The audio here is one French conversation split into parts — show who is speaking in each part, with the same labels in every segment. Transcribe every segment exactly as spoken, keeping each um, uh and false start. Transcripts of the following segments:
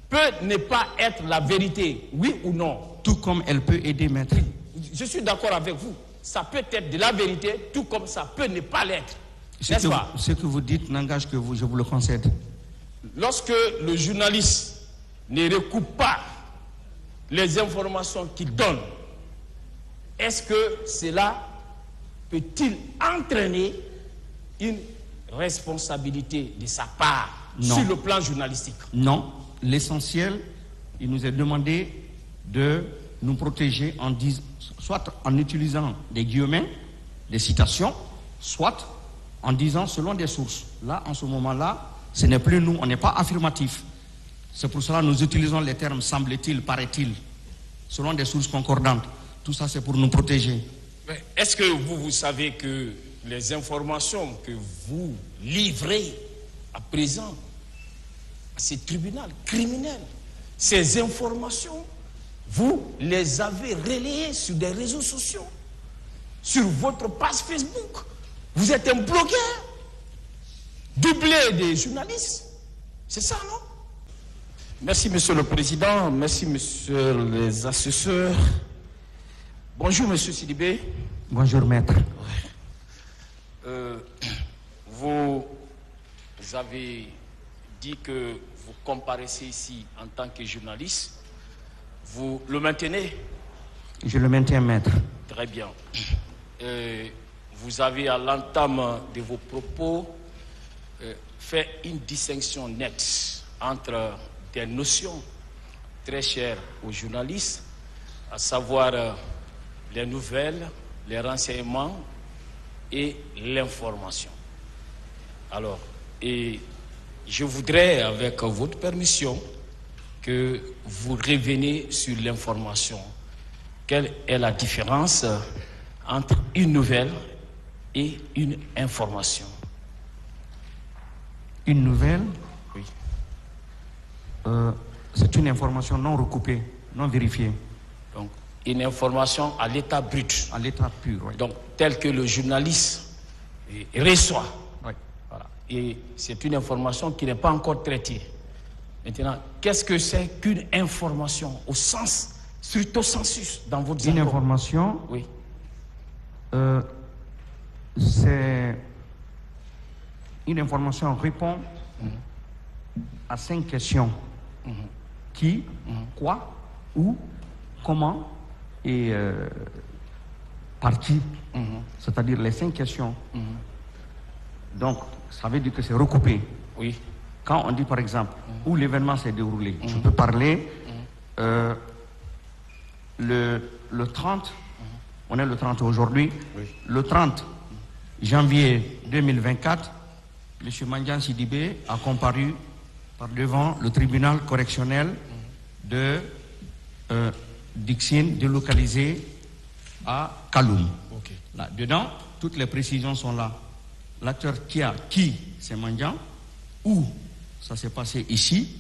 Speaker 1: peut ne pas être la vérité, oui ou non?
Speaker 2: Tout comme elle peut aider, maître.
Speaker 1: Je suis d'accord avec vous. Ça peut être de la vérité, tout comme ça peut ne pas l'être.
Speaker 2: Ce
Speaker 1: N'est-ce
Speaker 2: que,
Speaker 1: pas?
Speaker 2: vous, ce que vous dites n'engage que vous, je vous le concède.
Speaker 1: Lorsque le journaliste ne recoupe pas les informations qu'il donne, est-ce que cela peut-il entraîner une responsabilité de sa part
Speaker 2: non.
Speaker 1: sur le plan journalistique?
Speaker 2: Non. L'essentiel, il nous est demandé de nous protéger en disant, soit en utilisant des guillemets, des citations, soit en disant selon des sources. Là, en ce moment-là, ce n'est plus nous, on n'est pas affirmatif. C'est pour cela que nous utilisons les termes semble-t-il, paraît-il, selon des sources concordantes. Tout ça, c'est pour nous protéger.
Speaker 1: Est-ce que vous, vous savez que les informations que vous livrez à présent à ces tribunaux criminels, ces informations, vous les avez relayées sur des réseaux sociaux, sur votre page Facebook? Vous êtes un blogueur, doublé des journalistes. C'est ça, non? Merci, Monsieur le Président. Merci, Monsieur les assesseurs. Bonjour, Monsieur Sidibé.
Speaker 2: Bonjour, maître.
Speaker 1: Euh, vous avez dit que vous comparaissez ici en tant que journaliste. Vous le maintenez?
Speaker 2: Je le maintiens, maître.
Speaker 1: Très bien. Euh, vous avez, à l'entame de vos propos, euh, fait une distinction nette entre des notions très chères aux journalistes, à savoir euh, les nouvelles, les renseignements et l'information. Alors, et je voudrais, avec votre permission, que vous reveniez sur l'information. Quelle est la différence entre une nouvelle et une information?
Speaker 2: Une nouvelle,
Speaker 1: oui.
Speaker 2: euh, c'est une information non recoupée, non vérifiée.
Speaker 1: Donc, une information à l'état brut.
Speaker 2: À l'état pur, oui.
Speaker 1: Donc, tel que le journaliste reçoit.
Speaker 2: Oui.
Speaker 1: Voilà. Et c'est une information qui n'est pas encore traitée. Maintenant, qu'est-ce que c'est qu'une information au sens, stricto sensus, dans votre
Speaker 2: Une
Speaker 1: jargon?
Speaker 2: information,
Speaker 1: oui.
Speaker 2: Euh, c'est une information répond mmh. à cinq questions. Mmh. Qui, mmh. quoi, où, comment et euh, par qui. Mmh. C'est-à-dire les cinq questions. Mmh. Donc, ça veut dire que c'est recoupé.
Speaker 1: Oui.
Speaker 2: Quand on dit par exemple mmh. où l'événement s'est déroulé, mmh. je peux parler mmh. euh, le, le trente, mmh. on est le trente aujourd'hui, oui. le trente janvier deux mille vingt-quatre, M. Mandian Sidibé a comparu par devant le tribunal correctionnel mmh. de euh, Dixine délocalisé à Kaloum.
Speaker 1: Okay.
Speaker 2: Là, dedans, toutes les précisions sont là. L'acteur qui a qui, c'est Mandian, où ça s'est passé ici.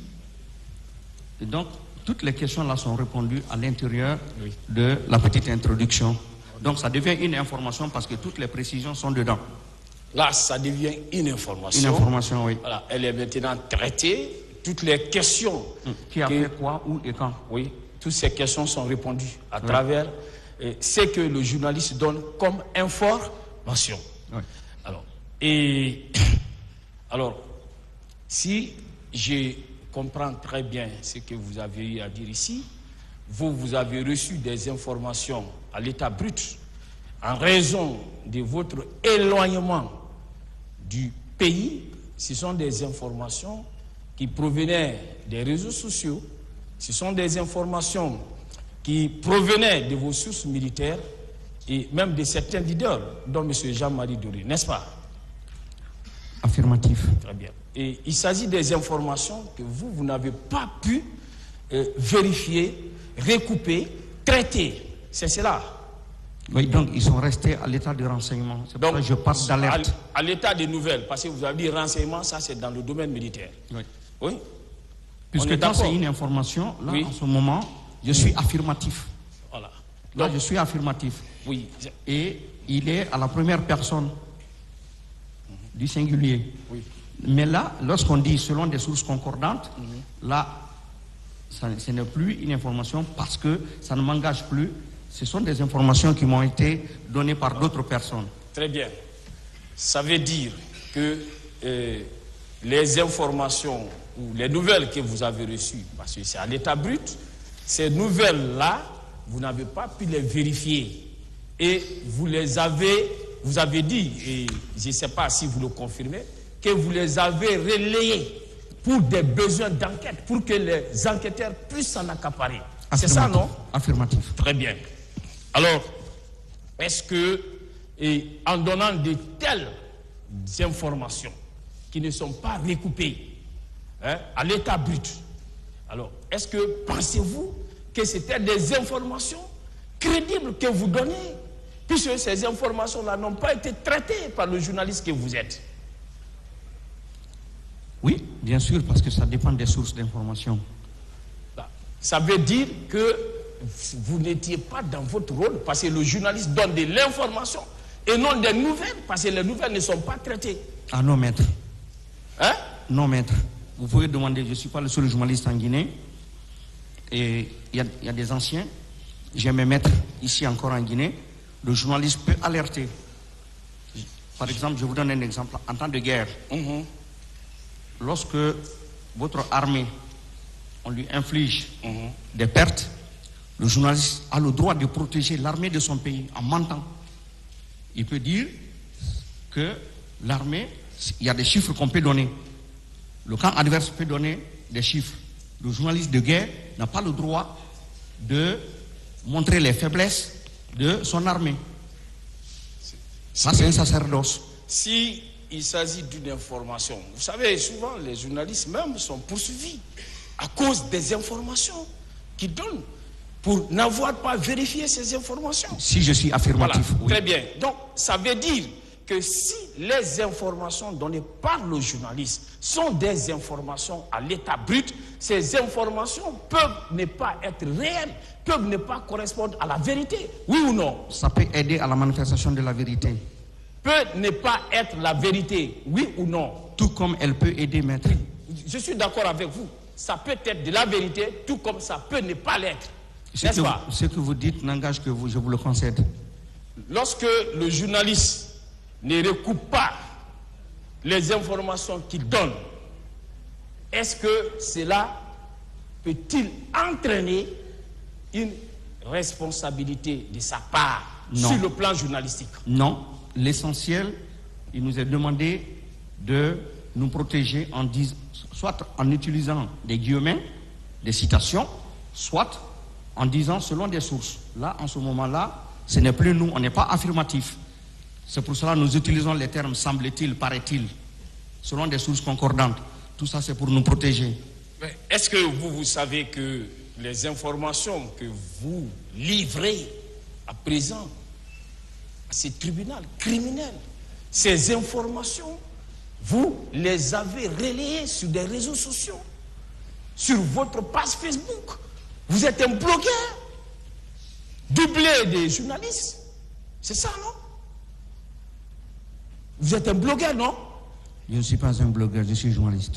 Speaker 2: Et donc, toutes les questions là sont répondues à l'intérieur oui. de la petite introduction. Donc, ça devient une information parce que toutes les précisions sont dedans.
Speaker 1: Là, ça devient une information.
Speaker 2: Une information, oui.
Speaker 1: Voilà, elle est maintenant traitée. Toutes les questions.
Speaker 2: Hum. Qui a que, fait quoi, où et quand.
Speaker 1: Oui, toutes ces questions sont répondues à oui. travers euh, ce que le journaliste donne comme information. Oui. Alors, et alors, si je comprends très bien ce que vous avez eu à dire ici, vous, vous avez reçu des informations à l'état brut en raison de votre éloignement du pays. Ce sont des informations qui provenaient des réseaux sociaux, ce sont des informations qui provenaient de vos sources militaires et même de certains leaders, dont M. Jean-Marie Doré, n'est-ce pas?
Speaker 2: Affirmatif.
Speaker 1: Très bien. Et il s'agit des informations que vous, vous n'avez pas pu euh, vérifier, recouper, traiter. C'est cela.
Speaker 2: Oui, donc ils sont restés à l'état de renseignement. C'est pour ça que je parle d'alerte.
Speaker 1: À, à l'état de nouvelles, parce que vous avez dit renseignement, ça c'est dans le domaine militaire. Oui. Oui.
Speaker 2: Puisque quand c'est une information, là, oui. en ce moment, je suis affirmatif.
Speaker 1: Voilà.
Speaker 2: Là,
Speaker 1: donc,
Speaker 2: je suis affirmatif.
Speaker 1: Oui.
Speaker 2: Et il est à la première personne du singulier.
Speaker 1: Oui.
Speaker 2: Mais là, lorsqu'on dit selon des sources concordantes, mm-hmm. là, ça, ce n'est plus une information parce que ça ne m'engage plus. Ce sont des informations qui m'ont été données par d'autres personnes.
Speaker 1: Très bien. Ça veut dire que euh, les informations ou les nouvelles que vous avez reçues, parce que c'est à l'état brut, ces nouvelles-là, vous n'avez pas pu les vérifier. Et vous les avez, vous avez dit, et je ne sais pas si vous le confirmez, que vous les avez relayées pour des besoins d'enquête, pour que les enquêteurs puissent s'en accaparer. C'est ça, non?
Speaker 2: Affirmatif.
Speaker 1: Très bien. Alors, est-ce que, et en donnant de telles informations qui ne sont pas recoupées hein, à l'état brut, alors, est-ce que pensez-vous que c'était des informations crédibles que vous donnez, puisque ces informations-là n'ont pas été traitées par le journaliste que vous êtes?
Speaker 2: Oui, bien sûr, parce que ça dépend des sources d'information.
Speaker 1: Ça veut dire que vous n'étiez pas dans votre rôle, parce que le journaliste donne de l'information et non des nouvelles, parce que les nouvelles ne sont pas traitées.
Speaker 2: Ah non, maître.
Speaker 1: Hein?
Speaker 2: Non, maître. Vous pouvez demander, je ne suis pas le seul journaliste en Guinée. Et il y, y a des anciens. J'ai mes maîtres ici encore en Guinée. Le journaliste peut alerter. Par exemple, je vous donne un exemple. En temps de guerre, mm-hmm. lorsque votre armée, on lui inflige mm-hmm. des pertes, le journaliste a le droit de protéger l'armée de son pays en mentant. Il peut dire que l'armée, il y a des chiffres qu'on peut donner. Le camp adverse peut donner des chiffres. Le journaliste de guerre n'a pas le droit de montrer les faiblesses de son armée. Ça, c'est un sacerdoce.
Speaker 1: Si il s'agit d'une information, vous savez, souvent les journalistes même sont poursuivis à cause des informations qu'ils donnent pour n'avoir pas vérifié ces informations.
Speaker 2: Si je suis affirmatif,
Speaker 1: voilà.
Speaker 2: Oui.
Speaker 1: Très bien. Donc, ça veut dire que si les informations données par le journaliste sont des informations à l'état brut, ces informations peuvent ne pas être réelles, peuvent ne pas correspondre à la vérité. Oui ou non?
Speaker 2: Ça peut aider à la manifestation de la vérité.
Speaker 1: Peut ne pas être la vérité, oui ou non?
Speaker 2: Tout comme elle peut aider, maître.
Speaker 1: Je suis d'accord avec vous. Ça peut être de la vérité, tout comme ça peut ne pas l'être.
Speaker 2: Ce que, vous, ce que vous dites n'engage que vous, je vous le concède.
Speaker 1: Lorsque le journaliste ne recoupe pas les informations qu'il donne, est-ce que cela peut-il entraîner une responsabilité de sa part non. sur le plan journalistique?
Speaker 2: Non. L'essentiel, il nous est demandé de nous protéger en disant, soit en utilisant des guillemets, des citations, soit en disant selon des sources. Là, en ce moment-là, ce n'est plus nous, on n'est pas affirmatif. C'est pour cela que nous utilisons les termes semble-t-il, paraît-il, selon des sources concordantes. Tout ça, c'est pour nous protéger.
Speaker 1: Est-ce que vous, vous savez que les informations que vous livrez à présent à ces tribunaux criminels, ces informations, vous les avez relayées sur des réseaux sociaux, sur votre page Facebook. Vous êtes un blogueur, doublé des journalistes. C'est ça, non? Vous êtes un blogueur, non?
Speaker 2: Je ne suis pas un blogueur, je suis journaliste.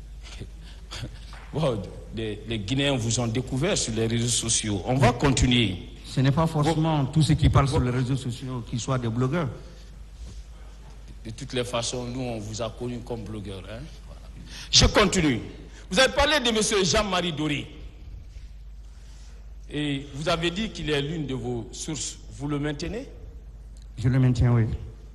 Speaker 1: Bon, les, les Guinéens vous ont découvert sur les réseaux sociaux. On va continuer.
Speaker 2: Ce n'est pas forcément bon, tous ceux qui parlent bon, sur les réseaux sociaux qui soient des blogueurs.
Speaker 1: De toutes les façons, nous, on vous a connus comme blogueurs. Hein? Voilà. Je continue. Vous avez parlé de M. Jean-Marie Doré. Et vous avez dit qu'il est l'une de vos sources. Vous le maintenez?
Speaker 2: Je le maintiens, oui.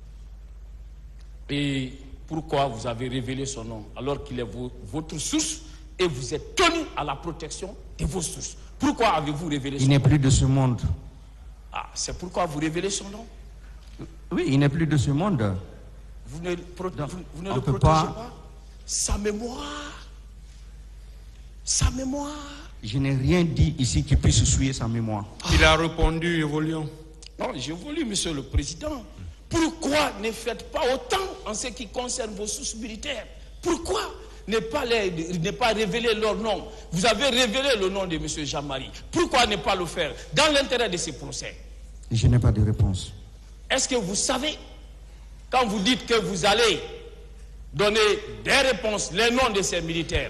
Speaker 1: Et pourquoi vous avez révélé son nom alors qu'il est vo votre source et vous êtes tenu à la protection de vos sources? Pourquoi avez-vous révélé son nom?
Speaker 2: Il n'est plus de ce monde.
Speaker 1: Ah, c'est pourquoi vous révélez son nom?
Speaker 2: Oui, il n'est plus de ce monde.
Speaker 1: Vous ne, pro
Speaker 2: Donc,
Speaker 1: vous, vous ne
Speaker 2: on
Speaker 1: le
Speaker 2: peut
Speaker 1: protégez
Speaker 2: pas...
Speaker 1: pas? Sa mémoire. Sa mémoire.
Speaker 2: Je n'ai rien dit ici qui puisse souiller sa mémoire.
Speaker 3: Il a répondu, évoluons.
Speaker 1: Non, j'évolue, monsieur le président. Pourquoi ne faites pas autant en ce qui concerne vos sources militaires? Pourquoi ne pas, les, ne pas révéler leur nom? Vous avez révélé le nom de monsieur Jean-Marie. Pourquoi ne pas le faire dans l'intérêt de ces procès?
Speaker 2: Je n'ai pas de réponse.
Speaker 1: Est-ce que vous savez, quand vous dites que vous allez donner des réponses, les noms de ces militaires,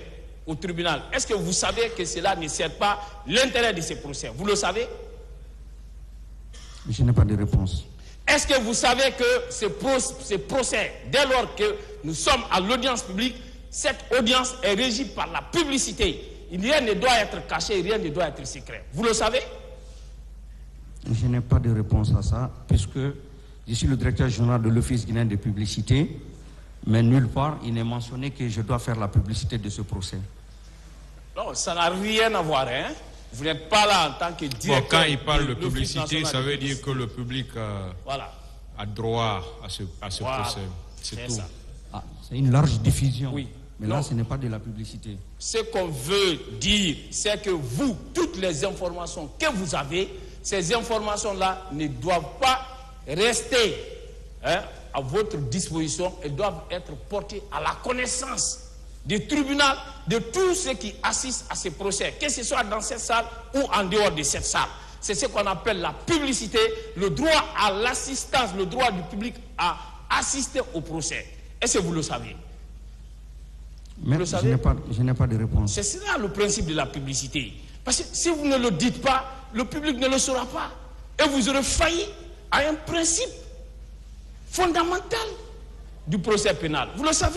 Speaker 1: au tribunal, est-ce que vous savez que cela ne sert pas l'intérêt de ces procès? Vous le savez?
Speaker 2: Je n'ai pas de réponse.
Speaker 1: Est-ce que vous savez que ces, pro ces procès, dès lors que nous sommes à l'audience publique, cette audience est régie par la publicité? Rien ne doit être caché, rien ne doit être secret. Vous le savez?
Speaker 2: Je n'ai pas de réponse à ça, puisque je suis le directeur général de l'Office guinéen de publicité, mais nulle part il n'est mentionné que je dois faire la publicité de ce procès.
Speaker 1: Non, ça n'a rien à voir, hein? Vous n'êtes pas là en tant que directeur.
Speaker 3: Bon, quand il parle de,
Speaker 1: de
Speaker 3: publicité, ça veut dire que le public euh,
Speaker 1: voilà.
Speaker 3: a droit à ce, à ce
Speaker 1: Voilà.
Speaker 3: procès. C'est tout.
Speaker 1: Ça.
Speaker 2: Ah, c'est une large diffusion.
Speaker 1: Oui.
Speaker 2: Mais
Speaker 1: non.
Speaker 2: Là, ce n'est pas de la publicité.
Speaker 1: Ce qu'on veut dire, c'est que vous, toutes les informations que vous avez, ces informations-là ne doivent pas rester hein, à votre disposition. Elles doivent être portées à la connaissance du tribunal, de tous ceux qui assistent à ces procès, que ce soit dans cette salle ou en dehors de cette salle. C'est ce qu'on appelle la publicité, le droit à l'assistance, le droit du public à assister au procès. Est-ce que vous le savez?
Speaker 2: Mais
Speaker 1: le
Speaker 2: je
Speaker 1: savez?
Speaker 2: n'ai pas, je n'ai pas de réponse.
Speaker 1: C'est ça le principe de la publicité. Parce que si vous ne le dites pas, le public ne le saura pas. Et vous aurez failli à un principe fondamental du procès pénal. Vous le savez?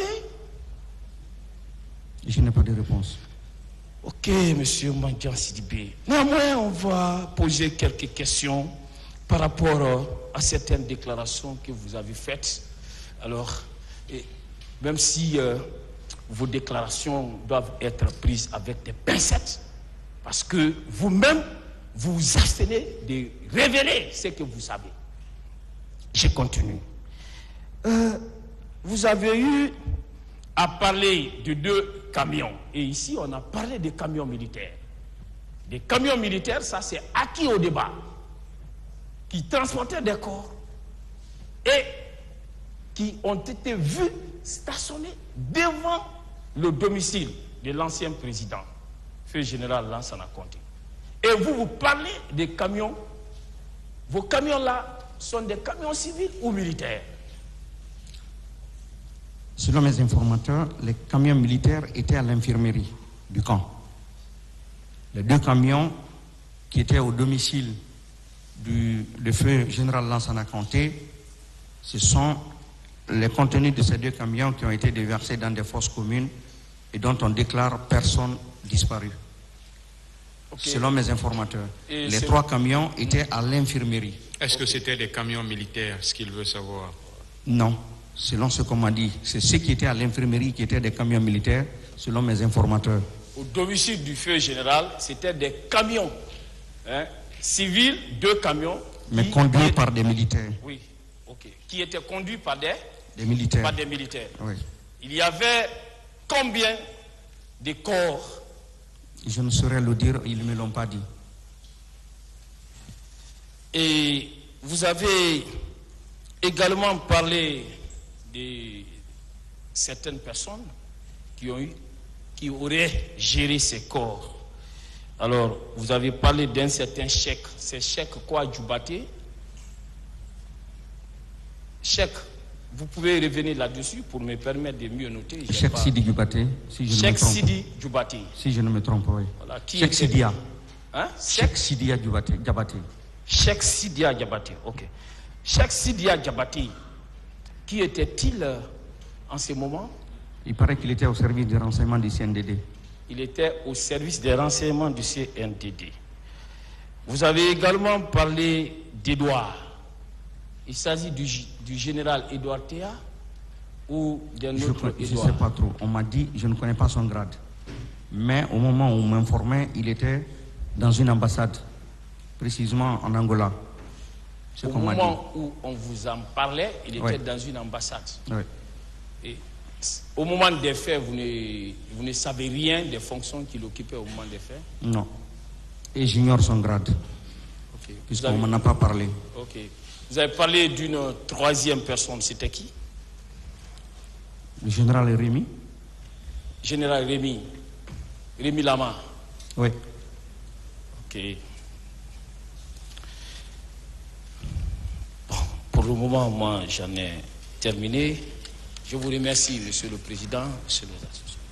Speaker 2: Je n'ai pas de réponse.
Speaker 1: Ok, monsieur Mandian Sidibé. Néanmoins, on va poser quelques questions par rapport à certaines déclarations que vous avez faites. Alors, et même si euh, vos déclarations doivent être prises avec des pincettes, parce que vous-même, vous vous abstenez de révéler ce que vous savez. Je continue. Euh, vous avez eu à parler de deux camions. Et ici, on a parlé des camions militaires. Des camions militaires, ça c'est acquis au débat, qui transportaient des corps et qui ont été vus stationnés devant le domicile de l'ancien président, feu général Lansana Conté. Et vous, vous parlez des camions. Vos camions-là sont des camions civils ou militaires?
Speaker 2: Selon mes informateurs, les camions militaires étaient à l'infirmerie du camp. Les deux camions qui étaient au domicile du de feu général Lansana Conté, ce sont les contenus de ces deux camions qui ont été déversés dans des fosses communes et dont on déclare personne disparue. Okay. Selon mes informateurs, et les trois camions étaient à l'infirmerie.
Speaker 3: Est-ce okay. que c'était des camions militaires, ce qu'il veut savoir?
Speaker 2: Non, selon ce qu'on m'a dit, c'est ceux qui étaient à l'infirmerie qui étaient des camions militaires, selon mes informateurs.
Speaker 1: Au domicile du feu général, c'était des camions hein, civils, deux camions.
Speaker 2: Mais qui, conduits qui, par des militaires.
Speaker 1: Oui, ok. Qui étaient conduits par des,
Speaker 2: des militaires.
Speaker 1: Par des militaires.
Speaker 2: Oui.
Speaker 1: Il y avait combien de corps?
Speaker 2: Je ne saurais le dire, ils ne me l'ont pas dit.
Speaker 1: Et vous avez également parlé de certaines personnes qui ont eu, qui auraient géré ces corps. Alors, vous avez parlé d'un certain chèque. C'est chèque quoi, Djoubaté? Chèque. Vous pouvez revenir là-dessus pour me permettre de mieux noter.
Speaker 2: Chèque pas... Sidi Djoubaté, si je
Speaker 1: Chèque
Speaker 2: ne me trompe.
Speaker 1: Sidi Djoubaté.
Speaker 2: Si je ne me trompe, oui.
Speaker 1: Voilà. Qui
Speaker 2: Chèque Sidia.
Speaker 1: Hein?
Speaker 2: Chèque Sidia Djoubaté.
Speaker 1: Chèque Sidia Djabaté, ok. Chèque Sidia Djabaté, qui était-il euh, en ce moment?
Speaker 2: Il paraît qu'il était au service des renseignements du C N D D.
Speaker 1: Il était au service des renseignements du C N D D. Vous avez également parlé d'Edouard. Il s'agit du, du général Edouard Théa ou d'un autre
Speaker 2: Je
Speaker 1: Edouard?
Speaker 2: ne sais pas trop. On m'a dit, je ne connais pas son grade. Mais au moment où on m'informait, il était dans une ambassade, précisément en Angola.
Speaker 1: Au moment où on vous en parlait, il était oui. dans une ambassade.
Speaker 2: Oui.
Speaker 1: Et au moment des faits, vous ne, vous ne savez rien des fonctions qu'il occupait au moment des faits?
Speaker 2: Non. Et j'ignore son grade.
Speaker 1: Okay.
Speaker 2: Puisqu'on ne m'en a pas parlé.
Speaker 1: Ok. Vous avez parlé d'une troisième personne, c'était qui?
Speaker 2: Le général Rémi.
Speaker 1: Général Rémi. Rémi Lama.
Speaker 2: Oui.
Speaker 1: Ok. Bon, pour le moment, moi, j'en ai terminé. Je vous remercie, Monsieur le Président, Monsieur le Associés.